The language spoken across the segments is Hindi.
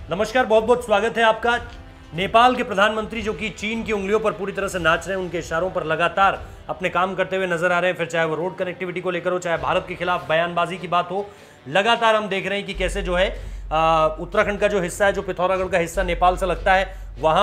नमस्कार, बहुत बहुत स्वागत है आपका। नेपाल के प्रधानमंत्री जो कि चीन की उंगलियों पर पूरी तरह से नाच रहे हैं, उनके इशारों पर लगातार अपने काम करते हुए नजर आ रहे हैं। फिर चाहे वो रोड कनेक्टिविटी को लेकर हो, चाहे भारत के खिलाफ बयानबाजी की बात हो, लगातार हम देख रहे हैं कि कैसे जो है उत्तराखंड का जो हिस्सा है, जो पिथौरागढ़ का हिस्सा नेपाल से लगता है, वहां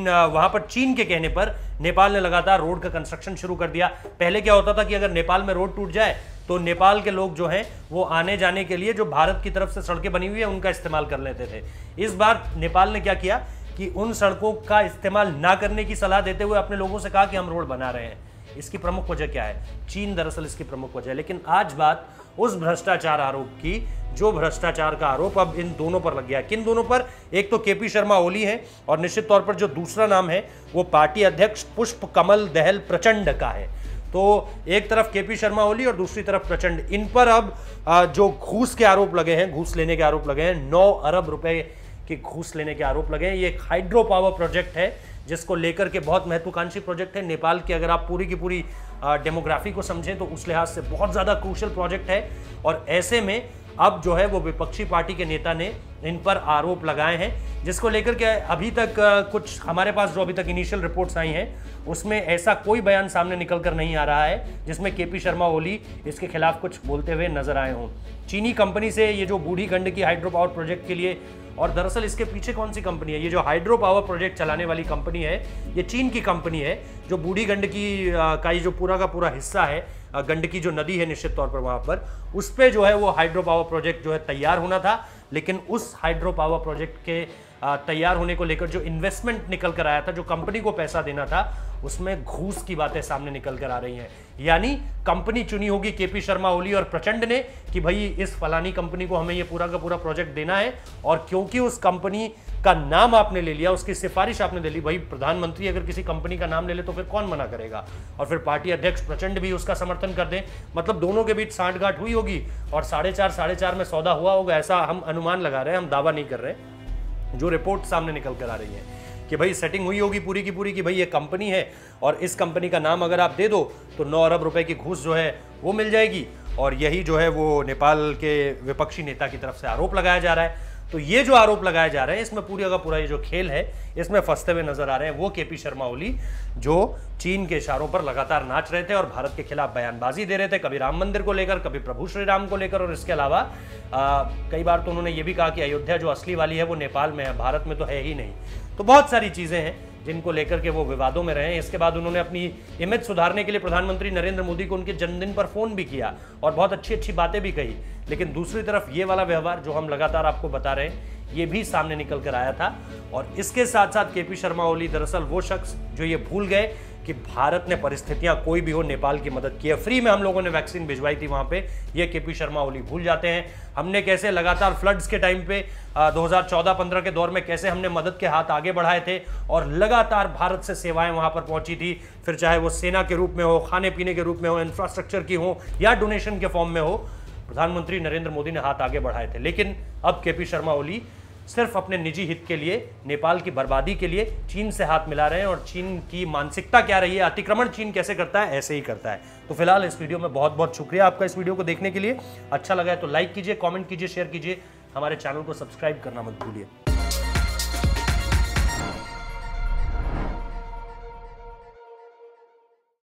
पर चीन के कहने पर नेपाल ने लगातार रोड का कंस्ट्रक्शन शुरू कर दिया। पहले क्या होता था कि अगर नेपाल में रोड टूट जाए तो नेपाल के लोग जो हैं वो आने जाने के लिए जो भारत की तरफ से सड़कें बनी हुई है उनका इस्तेमाल कर लेते थे। इस बार नेपाल ने क्या किया कि उन सड़कों का इस्तेमाल ना करने की सलाह देते हुए अपने लोगों से कहा कि हम रोड बना रहे हैं। इसकी प्रमुख वजह क्या है? चीन दरअसल इसकी प्रमुख वजह है। लेकिन आज बात उस भ्रष्टाचार आरोप की, जो भ्रष्टाचार का आरोप अब इन दोनों पर लग गया। किन दोनों पर? एक तो केपी शर्मा ओली है और निश्चित तौर पर जो दूसरा नाम है वो पार्टी अध्यक्ष पुष्प कमल दहल प्रचंड का है। तो एक तरफ केपी शर्मा ओली और दूसरी तरफ प्रचंड, इन पर अब जो घूस के आरोप लगे हैं, घूस लेने के आरोप लगे हैं, 9 अरब रुपए के घूस लेने के आरोप लगे हैं। ये एक हाइड्रो पावर प्रोजेक्ट है जिसको लेकर के बहुत महत्वाकांक्षी प्रोजेक्ट है। नेपाल की अगर आप पूरी की पूरी डेमोग्राफी को समझें तो उस लिहाज से बहुत ज़्यादा क्रूशियल प्रोजेक्ट है। और ऐसे में अब जो है वो विपक्षी पार्टी के नेता ने इन पर आरोप लगाए हैं, जिसको लेकर के अभी तक कुछ हमारे पास जो अभी तक इनिशियल रिपोर्ट्स आई हैं उसमें ऐसा कोई बयान सामने निकल कर नहीं आ रहा है जिसमें केपी शर्मा ओली इसके खिलाफ कुछ बोलते हुए नजर आए हों। चीनी कंपनी से ये जो बूढ़ी गंडकी हाइड्रो पावर प्रोजेक्ट के लिए, और दरअसल इसके पीछे कौन सी कंपनी है? ये जो हाइड्रो पावर प्रोजेक्ट चलाने वाली कंपनी है ये चीन की कंपनी है। जो बूढ़ी गंडकी का ये जो पूरा का पूरा हिस्सा है, गंडकी जो नदी है निश्चित तौर पर वहां पर, उस पे जो है वो हाइड्रो पावर प्रोजेक्ट जो है तैयार होना था। लेकिन उस हाइड्रो पावर प्रोजेक्ट के तैयार होने को लेकर जो इन्वेस्टमेंट निकल कर आया था, जो कंपनी को पैसा देना था, उसमें घूस की बातें सामने निकल कर आ रही हैं। यानी कंपनी चुनी होगी केपी शर्मा ओली और प्रचंड ने कि भाई इस फलानी कंपनी को हमें ये पूरा का पूरा प्रोजेक्ट देना है, और क्योंकि उस कंपनी का नाम आपने ले लिया, उसकी सिफारिश आपने ले ली, भाई प्रधानमंत्री अगर किसी कंपनी का नाम ले ले तो फिर कौन मना करेगा? और फिर पार्टी अध्यक्ष प्रचंड भी उसका समर्थन कर दें, मतलब दोनों के बीच सांठगांठ हुई होगी और 4.5 में सौदा हुआ होगा, ऐसा हम अनुमान लगा रहे हैं, हम दावा नहीं कर रहे। जो रिपोर्ट सामने निकल कर आ रही है कि भाई सेटिंग हुई होगी पूरी की पूरी कि भाई ये कंपनी है और इस कंपनी का नाम अगर आप दे दो तो 9 अरब रुपए की घूस जो है वो मिल जाएगी। और यही जो है वो नेपाल के विपक्षी नेता की तरफ से आरोप लगाया जा रहा है। तो ये जो आरोप लगाए जा रहे हैं इसमें पूरा का पूरा ये जो खेल है इसमें फंसते हुए नजर आ रहे हैं वो केपी शर्मा ओली, जो चीन के इशारों पर लगातार नाच रहे थे और भारत के खिलाफ बयानबाजी दे रहे थे, कभी राम मंदिर को लेकर, कभी प्रभु श्री राम को लेकर। और इसके अलावा कई बार तो उन्होंने ये भी कहा कि अयोध्या जो असली वाली है वो नेपाल में है, भारत में तो है ही नहीं। तो बहुत सारी चीजें हैं जिनको लेकर के वो विवादों में रहे हैं। इसके बाद उन्होंने अपनी इमेज सुधारने के लिए प्रधानमंत्री नरेंद्र मोदी को उनके जन्मदिन पर फोन भी किया और बहुत अच्छी अच्छी बातें भी कही। लेकिन दूसरी तरफ ये वाला व्यवहार जो हम लगातार आपको बता रहे हैं ये भी सामने निकल कर आया था। और इसके साथ साथ केपी शर्मा ओली दरअसल वो शख्स जो ये भूल गए कि भारत ने परिस्थितियां कोई भी हो नेपाल की मदद की है। फ्री में हम लोगों ने वैक्सीन भिजवाई थी वहां पे, ये केपी शर्मा ओली भूल जाते हैं। हमने कैसे लगातार फ्लड्स के टाइम पे 2014-15 के दौर में कैसे हमने मदद के हाथ आगे बढ़ाए थे और लगातार भारत से सेवाएं वहां पर पहुंची थी, फिर चाहे वो सेना के रूप में हो, खाने पीने के रूप में हो, इंफ्रास्ट्रक्चर की हो या डोनेशन के फॉर्म में हो, प्रधानमंत्री नरेंद्र मोदी ने हाथ आगे बढ़ाए थे। लेकिन अब केपी शर्मा ओली सिर्फ अपने निजी हित के लिए, नेपाल की बर्बादी के लिए चीन से हाथ मिला रहे हैं। और चीन की मानसिकता क्या रही है, अतिक्रमण चीन कैसे करता है, ऐसे ही करता है। तो फिलहाल इस वीडियो में बहुत बहुत शुक्रिया आपका इस वीडियो को देखने के लिए। अच्छा लगा है तो लाइक कीजिए, कमेंट कीजिए, शेयर कीजिए, हमारे चैनल को सब्सक्राइब करना मत भूलिए।